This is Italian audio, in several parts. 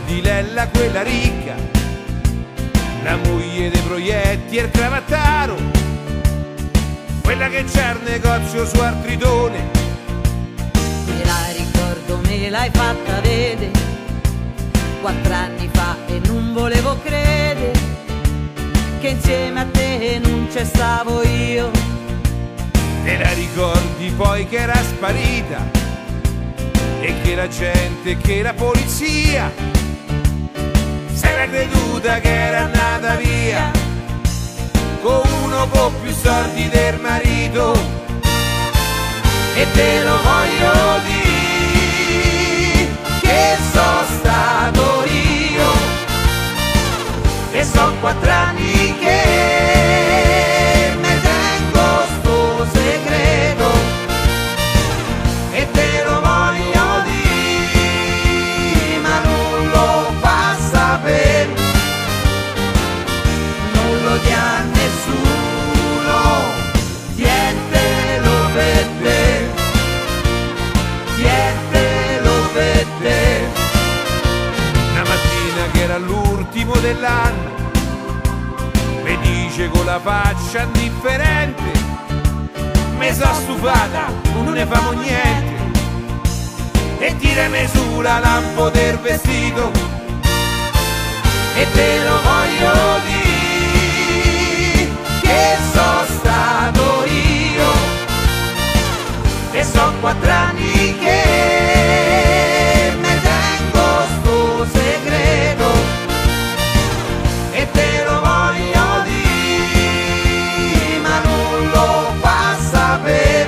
ricordi Lella quella ricca, la moglie dei proietti e il cravattaro, quella che c'ha il negozio su Artridone? Me la ricordo, me l'hai fatta vedere 4 anni fa e non volevo credere che insieme a te non c'è stavo io. Te la ricordi poi che era sparita e che la gente, che la polizia s'era creduta che era andata via con uno con più soldi del marito? E te lo voglio dire che sono stato io, e son 4 anni che me tengo sto segreto, e te lo voglio dire ma non lo fa sapere, non lo dia a nessuno, nientelo per te, nientelo per te. Una mattina che era l'ultimo dell'anno mi dice con la faccia indifferente: me so stufata, non ne famo niente, e tirami su la lampo del vestito. E te lo voglio dire che sono stato io, e son 4 anni che me tengo sto segreto, e te lo voglio dire ma non lo fa sapere,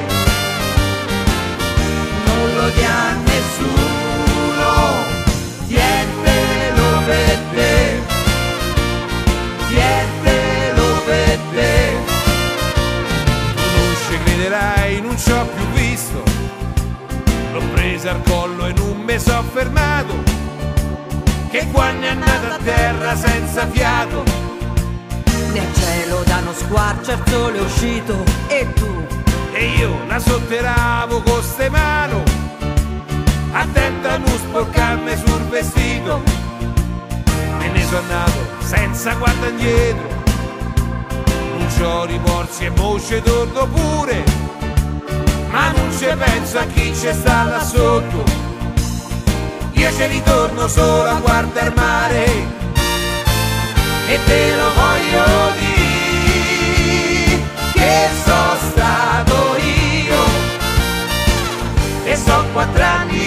non lo dia a nessuno, nientelo per te, nientelo per te. Tu non ci crederai, non ci ho più visto, l'ho presa al collo e non mi so fermato, che quando è andata a terra senza fiato. Nel cielo da uno squarcio il sole è uscito e tu? E io la sotterravo con ste mani, attenta a non sporcarmi sul vestito. Me ne sono andato senza guardare indietro, non c'ho rimorsi e mo ci torno pure, ma non ci penso a chi ci sta là sotto. Io ci ritorno solo a guardare il mare, e te lo voglio dire che sono stato io, e son 4 anni